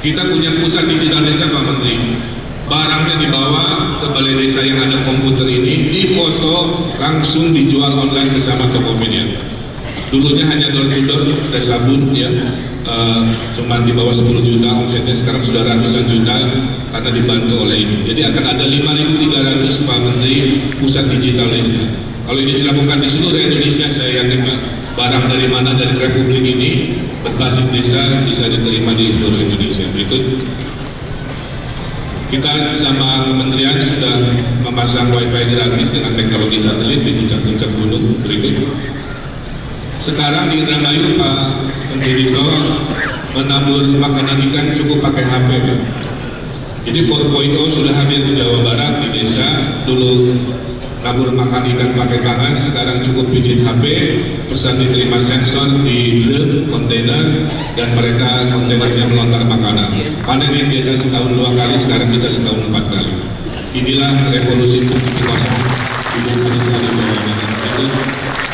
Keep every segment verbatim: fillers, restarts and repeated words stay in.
Kita punya pusat digital desa Pak Menteri. Barangnya dibawa ke balai desa yang ada komputer ini, difoto, langsung dijual online bersama Tokopedia. Dulunya hanya door to door, ada sabun ya, uh, cuma di bawah sepuluh juta, omsetnya sekarang sudah ratusan juta karena dibantu oleh ini. Jadi akan ada lima ribu tiga ratus Pak Menteri pusat digital desa. Kalau ini dilakukan di seluruh Indonesia, saya yakin Pak, barang dari mana dari Republik ini berbasis desa bisa diterima di seluruh Indonesia. Berikut, kita bersama kementerian sudah memasang wifi gratis dengan teknologi satelit di puncak-puncak gunung. Berikut, sekarang di Indramayu Pak Menteri Dito menabur makanan ikan cukup pakai H P Pak. Jadi empat titik nol sudah hadir di Jawa Barat di desa. Dulu nabur makan ikan pakai tangan, sekarang cukup pijit H P, pesan diterima sensor di drum, kontainer, dan mereka kontainernya melontar makanan. Panen yang biasa setahun dua kali, sekarang bisa setahun empat kali. Inilah revolusi empat titik nol di Indonesia di Jawa Barat.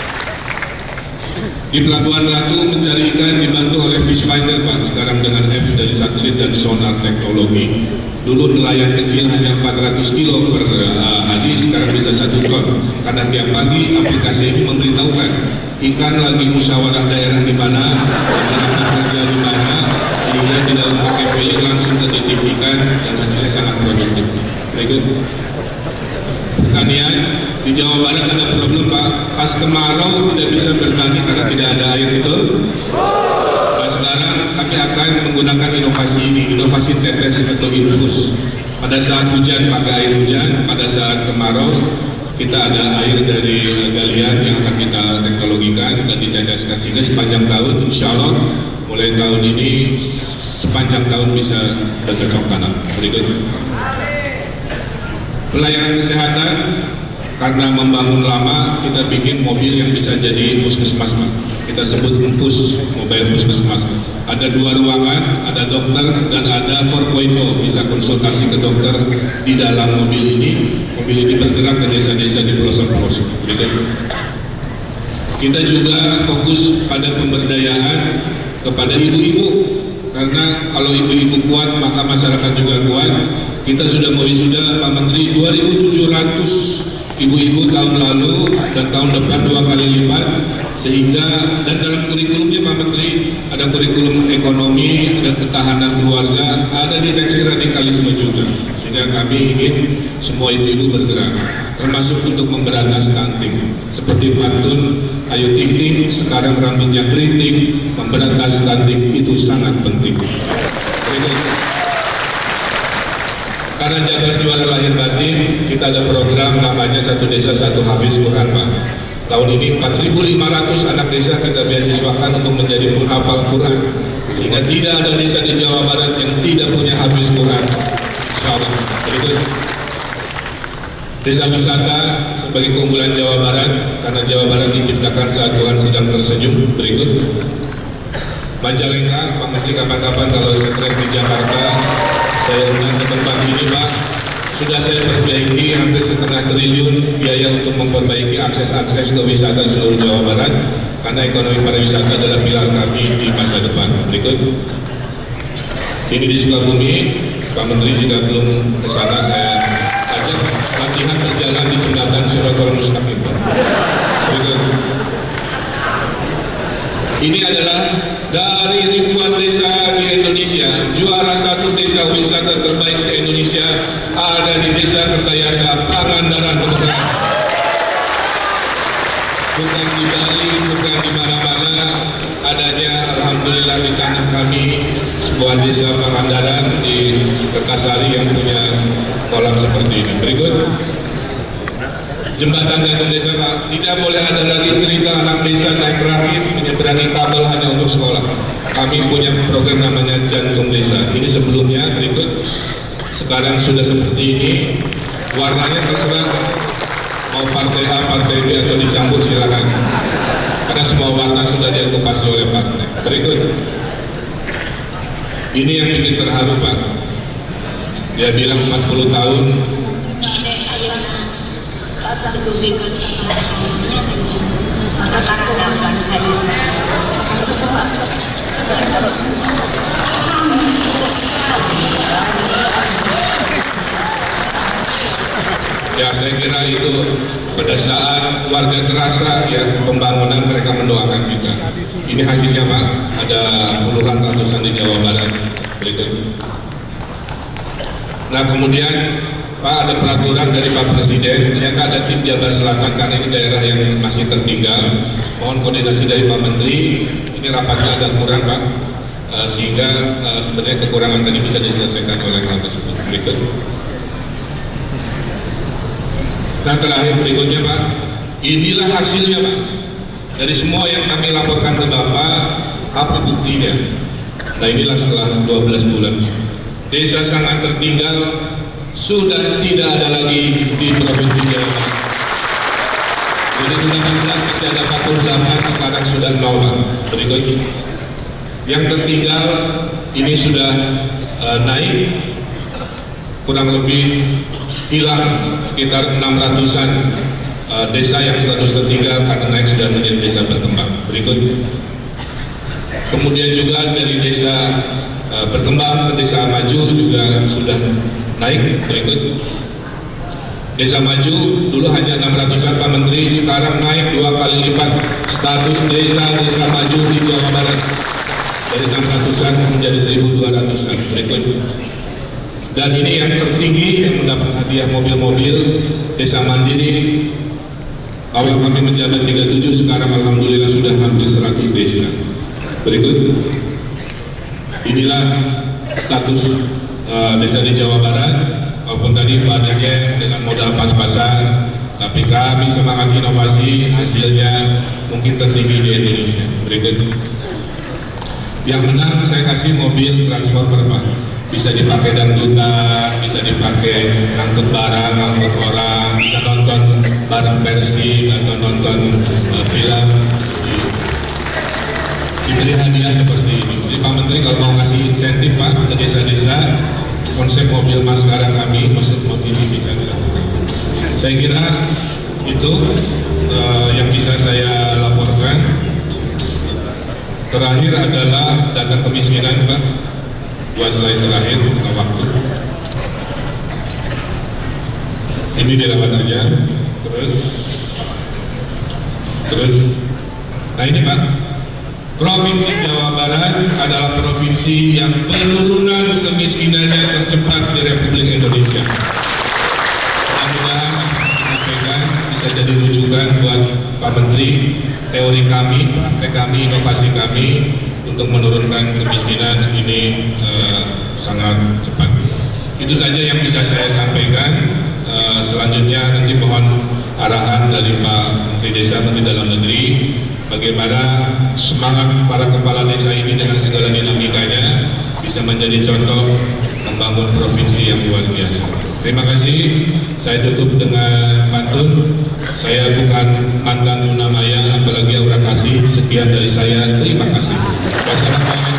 Di Pelabuhan Ratu mencari ikan dibantu oleh Fish Finder Pak, sekarang dengan F dari satelit dan sonar teknologi. Dulu nelayan kecil hanya empat ratus kilo per uh, hari, sekarang bisa satu ton. Karena tiap pagi aplikasi ini memberitahukan ikan lagi musyawarah daerah di mana, masyarakat kerja di mana, sehingga tidak pakai pelik langsung ke titik ikan yang hasilnya sangat produktif. Berikut, pertanian di Jawa Barat ada problem Pak, pas kemarau tidak bisa bertani karena tidak ada air, betul? Nah, sekarang kami akan menggunakan inovasi ini, inovasi tetes atau infus. Pada saat hujan pakai air hujan, pada saat kemarau kita ada air dari galian yang akan kita teknologikan dan diteteskan, sehingga sepanjang tahun, insya Allah mulai tahun ini sepanjang tahun bisa bercocok tanam. Berikut, pelayanan kesehatan. Karena membangun lama, kita bikin mobil yang bisa jadi puskesmas Pak. Kita sebut Empus, mobile puskesmas. Ada dua ruangan, ada dokter dan ada empat titik nol, bisa konsultasi ke dokter di dalam mobil ini. Mobil ini bergerak ke desa-desa di pelosok-pelosok. Kita juga fokus pada pemberdayaan kepada ibu-ibu. Karena kalau ibu-ibu kuat, maka masyarakat juga kuat. Kita sudah mewisuda Pak Menteri dua ribu tujuh ratus ibu-ibu tahun lalu dan tahun depan dua kali lipat, sehingga dan dalam kurikulumnya Pak Menteri ada kurikulum ekonomi, ada ketahanan keluarga, ada deteksi radikalisme juga, sehingga kami ingin semua ibu-ibu bergerak, termasuk untuk memberantas stunting seperti pantun Ayu Ting Ting, sekarang rambutnya keriting. Memberantas stunting itu sangat penting. Berikut, karena jaga juara lahir batin, kita ada program namanya Satu Desa Satu Hafiz Quran Pak. Tahun ini empat ribu lima ratus anak desa kita beasiswakan untuk menjadi penghafal Quran, sehingga tidak ada desa di Jawa Barat yang tidak punya hafiz Quran. Insyaallah. Berikut, desa wisata sebagai keunggulan Jawa Barat, karena Jawa Barat diciptakan saat Tuhan sedang tersenyum. Berikut, Majalengka, Pak Menteri kapan-kapan kalau stres di Jakarta, saya undang ke tempat ini Pak. Sudah saya perbaiki hampir setengah triliun biaya untuk memperbaiki akses-akses ke wisata seluruh Jawa Barat, karena ekonomi pariwisata adalah pilar kami di masa depan. Berikut, ini di Sukabumi, Pak Menteri jika belum ke sana saya ajak latihan berjalan di jembatan Siratul Mustaqim. Berikut, ini adalah dari ribuan desa di Indonesia, juara satu desa wisata terbaik se-Indonesia ada di Desa Kertayasa, Pangandaran, Teguran. Bukan di Bali, bukan di mana-mana, adanya alhamdulillah di tanah kami, sebuah desa Pangandaran di Kertasari yang punya kolam seperti ini. Berikut, jembatan gantung desa Pak. Tidak boleh ada lagi cerita anak desa naik rakit menyeberangi kabel hanya untuk sekolah. Kami punya program namanya Jantung Desa. Ini sebelumnya, berikut. Sekarang sudah seperti ini. Warnanya terserah mau partai A, partai B atau dicampur silakan. Karena semua warna sudah diokupasi oleh partai. Berikut. Ini yang bikin terharu Pak. Dia bilang empat puluh tahun. saya kira itu pada saat warga terasa ya pembangunan, mereka mendoakan kita. Ini hasilnya Pak, ada puluhan ratusan di Jawa Barat berikut. Nah kemudian Pak, ada peraturan dari Pak Presiden, ternyata ada tim Jabar Selatan karena ini daerah yang masih tertinggal. Mohon koordinasi dari Pak Menteri, ini rapatnya agak kurang Pak, uh, sehingga uh, sebenarnya kekurangan tadi bisa diselesaikan oleh hal tersebut. Berikut. Nah terakhir berikutnya Pak, inilah hasilnya Pak, dari semua yang kami laporkan ke Bapak, apa buktinya? Nah inilah setelah dua belas bulan, desa sangat tertinggal sudah tidak ada lagi di Provinsi Jawa Barat. Jadi delapan belas masih ada empat puluh delapan, sekarang sudah nol Pak. Berikut. Yang tertinggal ini sudah uh, naik, kurang lebih hilang sekitar enam ratusan uh, desa yang status tertinggal karena naik sudah menjadi desa berkembang. Berikut. Kemudian juga dari desa uh, berkembang ke desa maju juga sudah naik. Berikut. Desa maju dulu hanya enam ratusan Pak Menteri, sekarang naik dua kali lipat status desa-desa maju di Jawa Barat, dari enam ratusan menjadi seribu dua ratusan. Berikut. Dan ini yang tertinggi yang mendapat hadiah mobil-mobil, Desa Mandiri. Awal kami menjabat tiga puluh tujuh, sekarang alhamdulillah sudah hampir seratus desa. Berikut. Inilah status uh, desa di Jawa Barat, walaupun tadi Pak Dirjen dengan modal pas-pasan, tapi kami semangat inovasi, hasilnya mungkin tertinggi di Indonesia. Berikut. Yang menang saya kasih mobil transformer Pak, bisa dipakai dangdutan, bisa dipakai angkut barang, angkut orang, bisa nonton barang Persib atau nonton uh, film. Diberi hadiah seperti ini. Jadi Pak Menteri kalau mau ngasih insentif Pak ke desa-desa, konsep mobil Maskara kami, maksud mobil ini bisa dilakukan. Saya kira itu uh, yang bisa saya laporkan. Terakhir adalah data kemiskinan Pak. Dua slide terakhir, buka waktu. Ini dilewat aja. Terus, terus. Nah ini Pak, Provinsi Jawa Barat adalah provinsi yang penurunan kemiskinannya tercepat di Republik Indonesia. Mudah-mudahan sampaikan bisa jadi rujukan buat Pak Menteri, teori kami, praktek kami, inovasi kami untuk menurunkan kemiskinan ini uh, sangat cepat. Itu saja yang bisa saya sampaikan. Uh, selanjutnya nanti mohon arahan dari Pak Menteri Desa, Menteri Dalam Negeri, bagaimana semangat para kepala desa ini dengan segala dinamikanya bisa menjadi contoh membangun provinsi yang luar biasa. Terima kasih. Saya tutup dengan pantun. Saya bukan mantan Luna Maya, apalagi aura kasih. Sekian dari saya. Terima kasih. Wassalamualaikum.